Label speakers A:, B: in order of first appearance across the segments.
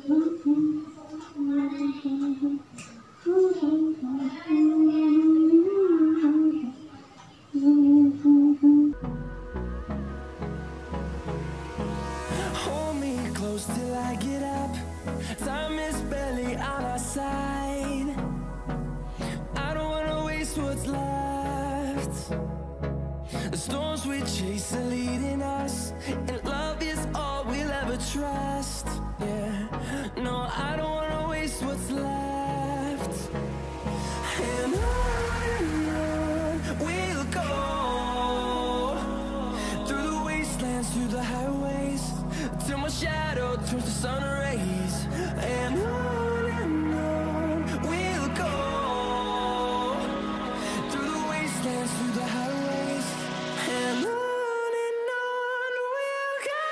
A: Hold me close till I get up. Time is barely on our side. I don't wanna waste what's left. The storms we chase are leading us, and love is all we'll ever trust. Yeah, no, I don't wanna waste what's left. And on we'll go, through the wastelands, through the highways, till my shadow turns to sun rays. And on we'll go, through the wastelands, through the highways, and on we'll go.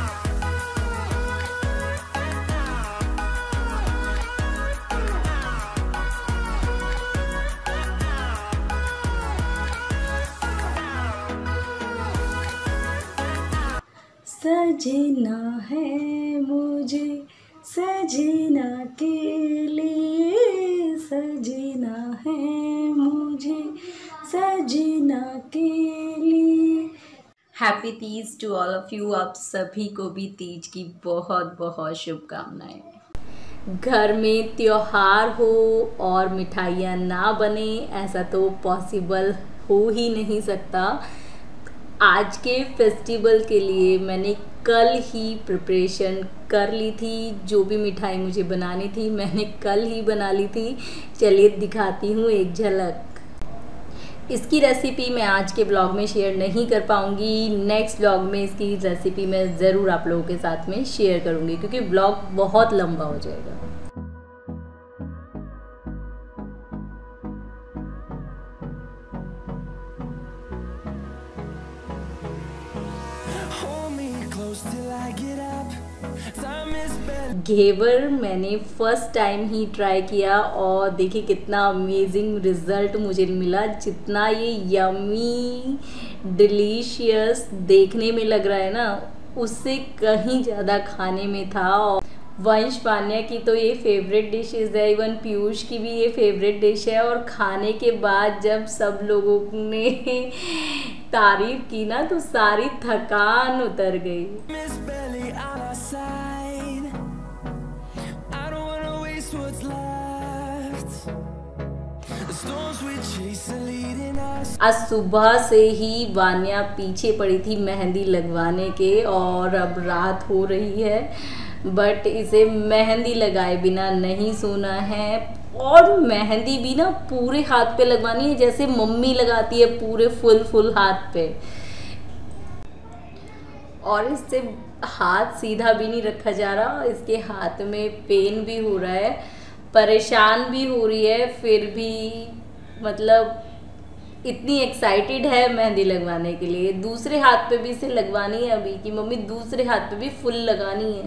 B: सजना है मुझे सजना के लिए, सजना है मुझे सजना के लिए। Happy Teej to all of you. आप सभी को भी तीज की बहुत बहुत शुभकामनाएं। घर में त्योहार हो और मिठाइयाँ ना बने, ऐसा तो पॉसिबल हो ही नहीं सकता। आज के फेस्टिवल के लिए मैंने कल ही प्रिपरेशन कर ली थी। जो भी मिठाई मुझे बनानी थी मैंने कल ही बना ली थी। चलिए दिखाती हूँ एक झलक। इसकी रेसिपी मैं आज के ब्लॉग में शेयर नहीं कर पाऊँगी। नेक्स्ट ब्लॉग में इसकी रेसिपी मैं ज़रूर आप लोगों के साथ में शेयर करूँगी, क्योंकि ब्लॉग बहुत लंबा हो जाएगा। घेवर मैंने फर्स्ट टाइम ही ट्राई किया और देखिए कितना अमेजिंग रिज़ल्ट मुझे मिला। जितना ये यमी डिलीशियस देखने में लग रहा है ना, उससे कहीं ज़्यादा खाने में था। और वंश पान्या की तो ये फेवरेट डिशेज़ है, इवन पीयूष की भी ये फेवरेट डिश है। और खाने के बाद जब सब लोगों ने तारीफ की ना, तो सारी थकान उतर गई। आज सुबह से ही वान्या पीछे पड़ी थी मेहंदी लगवाने के, और अब रात हो रही है बट इसे मेहंदी लगाए बिना नहीं सोना है। और मेहंदी भी ना पूरे हाथ पे लगवानी है, जैसे मम्मी लगाती है पूरे फुल हाथ पे। और इससे हाथ सीधा भी नहीं रखा जा रहा, इसके हाथ में पेन भी हो रहा है, परेशान भी हो रही है। फिर भी मतलब इतनी एक्साइटेड है मेहंदी लगवाने के लिए। दूसरे हाथ पे भी इसे लगवानी है अभी कि मम्मी दूसरे हाथ पे भी फुल लगानी है,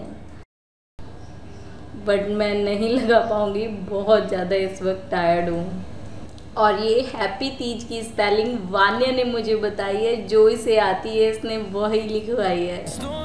B: बट मैं नहीं लगा पाऊंगी, बहुत ज़्यादा इस वक्त टायर्ड हूँ। और ये हैप्पी तीज की स्पेलिंग वान्या ने मुझे बताई है, जो इसे आती है इसने वही लिखवाई है।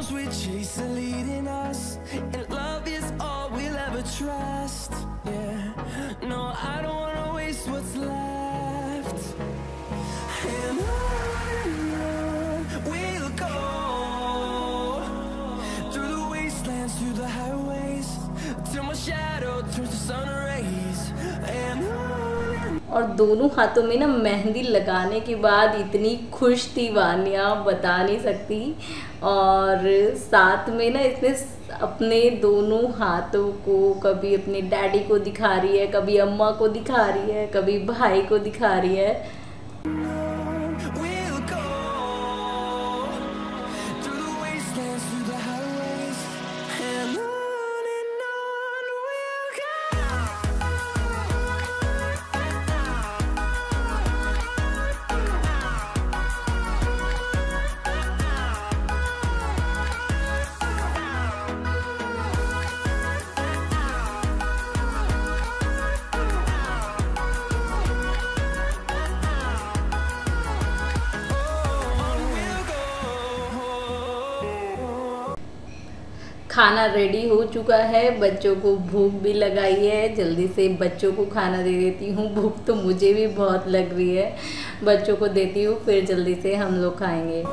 B: और दोनों हाथों में ना मेहंदी लगाने के बाद इतनी खुश थी वान्या, बता नहीं सकती। और साथ में ना इसने अपने दोनों हाथों को कभी अपने डैडी को दिखा रही है, कभी अम्मा को दिखा रही है, कभी भाई को दिखा रही है।
C: खाना रेडी हो चुका है, बच्चों को भूख भी लगाई है, जल्दी से बच्चों को खाना दे देती हूँ। भूख तो मुझे भी बहुत लग रही है, बच्चों को देती हूँ फिर जल्दी से हम लोग खाएंगे।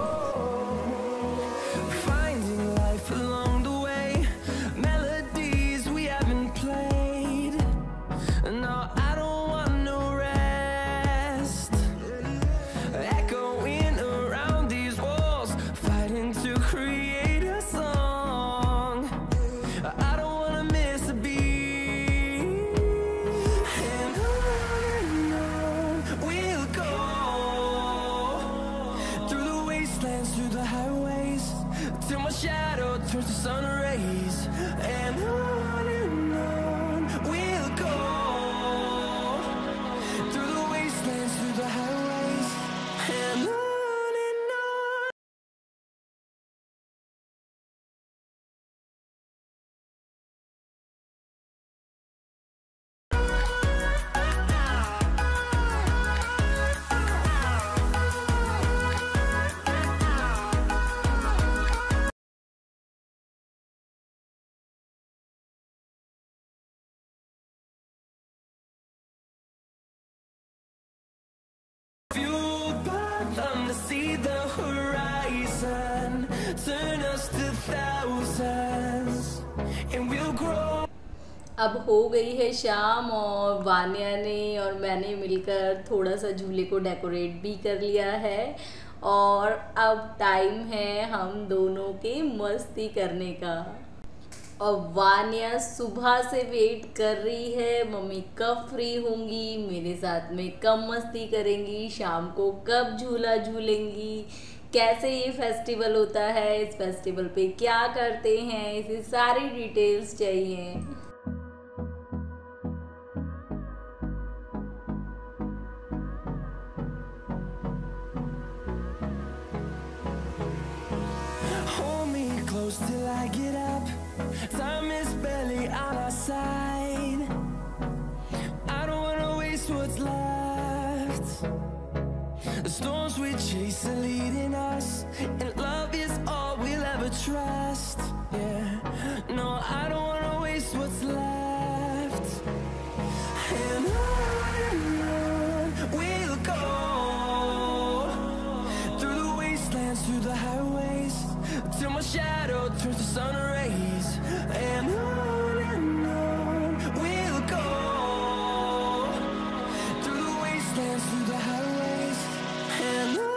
A: Through the highways till my shadow turns to sun rays, and on we'll go through the wastelands, through the highways, and on. Fueled by them to see the horizon, turn us to thousands, and we'll grow.
C: अब हो गई है शाम और वान्या ने और मैंने मिलकर थोड़ा सा झूले को डेकोरेट भी कर लिया है और अब टाइम है हम दोनों के मस्ती करने का। और वान्या सुबह से वेट कर रही है मम्मी कब फ्री होंगी, मेरे साथ में कब मस्ती करेंगी, शाम को कब झूला झूलेंगी, कैसे ये फेस्टिवल होता है, इस फेस्टिवल पे क्या करते हैं, इसे सारी डिटेल्स चाहिए।
A: Hold me close till I get up. Time is barely on our side. I don't wanna waste what's left. The storms we chase are leading us, and love is all we'll ever trust. Yeah, no, I don't wanna waste what's left. And on we'll go through the wastelands, through the highways, till my shadow turns to sun rays, and on we'll go through the wastelands, through the highways, and on we'll go.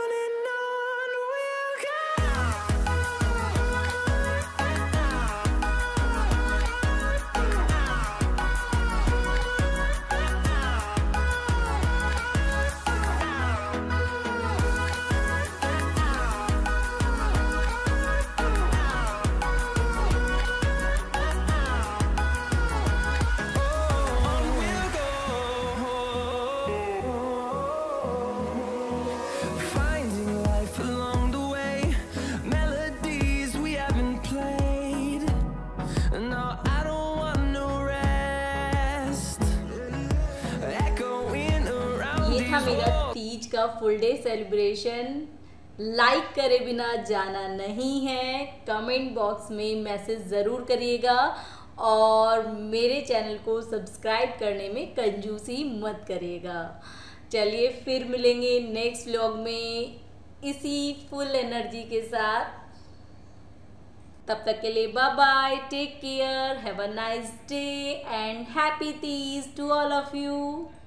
C: मेरा तीज का full day celebration. Like करे बिना जाना नहीं है, comment box में message ज़रूर करिएगा और मेरे चैनल को सब्सक्राइब करने में कंजूसी मत करिएगा। चलिए फिर मिलेंगे नेक्स्ट व्लॉग में इसी फुल एनर्जी के साथ। तब तक के लिए bye bye, take care, have a nice day and happy Teej to all of you.